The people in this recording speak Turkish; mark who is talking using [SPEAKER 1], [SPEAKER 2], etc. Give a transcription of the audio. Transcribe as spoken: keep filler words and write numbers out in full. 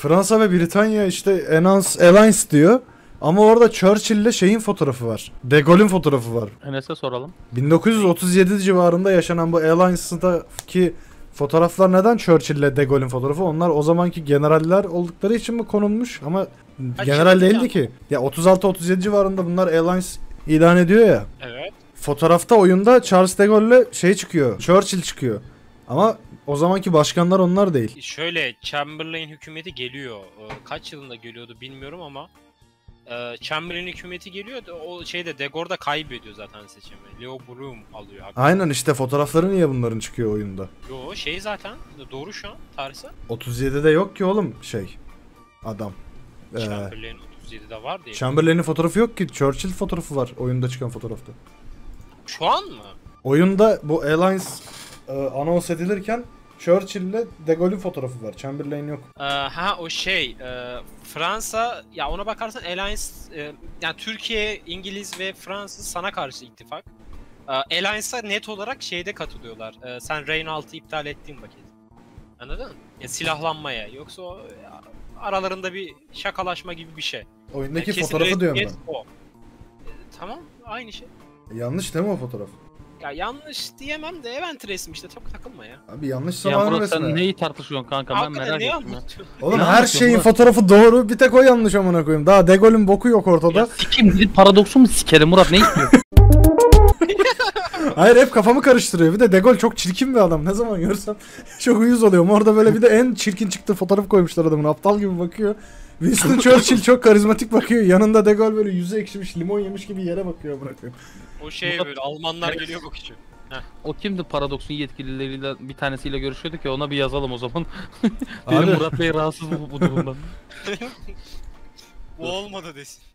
[SPEAKER 1] Fransa ve Britanya işte Enance Alliance diyor. Ama orada Churchill'le şeyin fotoğrafı var. De Gaulle'ün fotoğrafı var.
[SPEAKER 2] Enes'e soralım.
[SPEAKER 1] bin dokuz yüz otuz yedi civarında yaşanan bu Alliance'daki fotoğraflar neden Churchill'le De Gaulle'ün fotoğrafı? Onlar o zamanki generaller oldukları için mi konulmuş? Ama
[SPEAKER 3] Ha,
[SPEAKER 1] general değildi
[SPEAKER 3] yani.
[SPEAKER 1] ki. Ya otuz altı otuz yedi civarında bunlar Alliance ilan ediyor ya.
[SPEAKER 3] Evet.
[SPEAKER 1] Fotoğrafta oyunda Charles de Gaulle'le şey çıkıyor. Churchill çıkıyor. Ama o zamanki başkanlar onlar değil.
[SPEAKER 3] Şöyle Chamberlain hükümeti geliyor. Ee, Kaç yılında geliyordu bilmiyorum ama e, Chamberlain hükümeti geliyor. O şeyde De Gaulle da kaybediyor zaten seçimi. Leo Brougham alıyor. Hakkı.
[SPEAKER 1] Aynen işte fotoğrafları niye bunların çıkıyor oyunda?
[SPEAKER 3] Yo şey zaten doğru şu an tarihsel.
[SPEAKER 1] otuz yedide yok ki oğlum şey adam. Ee,
[SPEAKER 3] Chamberlain otuz yedide var diye.
[SPEAKER 1] Chamberlain'in fotoğrafı yok ki. Churchill fotoğrafı var oyunda çıkan fotoğrafta.
[SPEAKER 3] Şu an mı?
[SPEAKER 1] Oyunda bu Alliance e, anons edilirken Churchill'le De Gaulle'ün fotoğrafı var. Chamberlain yok.
[SPEAKER 3] Ee, ha o şey e, Fransa ya ona bakarsan Alliance e, yani Türkiye, İngiliz ve Fransız sana karşı ittifak. E, Alliance'a net olarak şeyde katılıyorlar. E, sen Reign altı iptal ettiğin vakit. Anladın mı? Ya, silahlanmaya. Yoksa o ya, aralarında bir şakalaşma gibi bir şey.
[SPEAKER 1] Oyundaki
[SPEAKER 3] Yani kesin
[SPEAKER 1] fotoğrafı diyorum
[SPEAKER 3] resmiyet
[SPEAKER 1] ben.
[SPEAKER 3] o. E, tamam aynı şey.
[SPEAKER 1] Yanlış değil mi o fotoğraf?
[SPEAKER 3] Ya yanlış diyemem de event resmi işte çok takılma ya.
[SPEAKER 1] Abi yanlış
[SPEAKER 2] Ya
[SPEAKER 1] zamanın
[SPEAKER 2] Murat
[SPEAKER 1] resmi.
[SPEAKER 2] sen neyi tartışıyorsun kanka ben
[SPEAKER 3] Hakikaten
[SPEAKER 2] merak
[SPEAKER 3] ne
[SPEAKER 2] ettim ya.
[SPEAKER 3] anlatıyorsun?
[SPEAKER 1] Oğlum
[SPEAKER 2] Ne
[SPEAKER 1] her
[SPEAKER 2] anlatıyorsun
[SPEAKER 1] şeyin
[SPEAKER 2] Murat?
[SPEAKER 1] fotoğrafı doğru, bir tek o yanlış amına koyayım. Daha De Gaulle'ün boku yok ortada.
[SPEAKER 2] Ya sikim gidip paradoksu mu sikerim Murat ne istiyorsun?
[SPEAKER 1] Hayır hep kafamı karıştırıyor. Bir de De Gaulle çok çirkin bir adam. Ne zaman görsem çok uyuz oluyorum. Orada böyle bir de en çirkin çıktığı fotoğraf koymuşlar adamın. Aptal gibi bakıyor. Winston Churchill çok karizmatik bakıyor. Yanında De Gaulle böyle yüzü ekşimiş, limon yemiş gibi yere bakıyor bırakıyor.
[SPEAKER 3] O şey
[SPEAKER 2] Murat-
[SPEAKER 3] böyle Almanlar geliyor bak için.
[SPEAKER 2] O kimdi paradoksun yetkilileriyle bir tanesiyle görüşüyordu ki ona bir yazalım o zaman. Benim
[SPEAKER 1] Abi-
[SPEAKER 2] Murat Bey rahatsız bu, bu durumdan.
[SPEAKER 3] Bu olmadı desin.